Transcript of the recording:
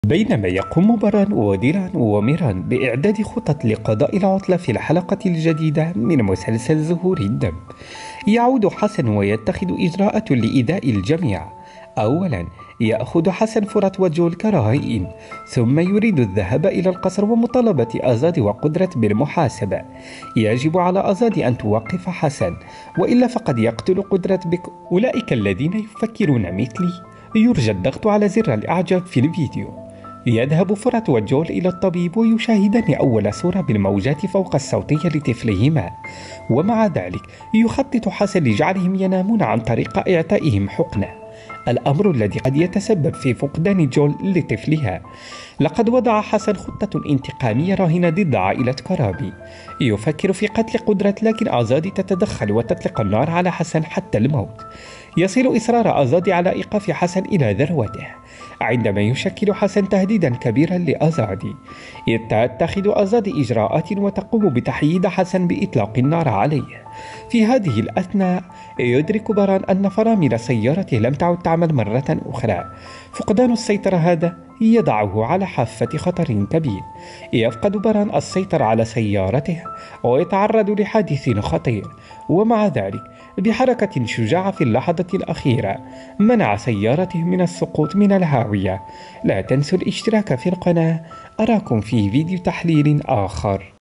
بينما يقوم بران وديران وميران بإعداد خطط لقضاء العطلة في الحلقة الجديدة من مسلسل زهور الدم، يعود حسن ويتخذ إجراءات لإيذاء الجميع. أولا، يأخذ حسن فرات وجول كرهائن، ثم يريد الذهاب إلى القصر ومطالبة أزاد وقدرة بالمحاسبة. يجب على أزاد أن توقف حسن، وإلا فقد يقتل قدرة بك أولئك الذين يفكرون مثلي. يرجى الضغط على زر الإعجاب في الفيديو. يذهب فرات وجول إلى الطبيب ويشاهدان أول صورة بالموجات فوق الصوتية لطفلهما، ومع ذلك يخطط حسن لجعلهم ينامون عن طريق إعطائهم حقنة، الأمر الذي قد يتسبب في فقدان جول لطفلها. لقد وضع حسن خطة انتقامية راهنة ضد عائلة كرابي. يفكر في قتل قدرة، لكن أزادي تتدخل وتطلق النار على حسن حتى الموت. يصل إصرار أزادي على إيقاف حسن إلى ذروته، عندما يشكل حسن تهديدا كبيرا لأزادي. تتخذ أزادي إجراءات وتقوم بتحييد حسن بإطلاق النار عليه. في هذه الأثناء يدرك بران أن فرامل سيارته لم تعد تعمل مرة أخرى. فقدان السيطرة هذا يضعه على حافة خطر كبير. يفقد بران السيطرة على سيارته ويتعرض لحادث خطير، ومع ذلك بحركة شجاعة في اللحظة الأخيرة منع سيارته من السقوط من الهاوية. لا تنسوا الاشتراك في القناة. أراكم في فيديو تحليل آخر.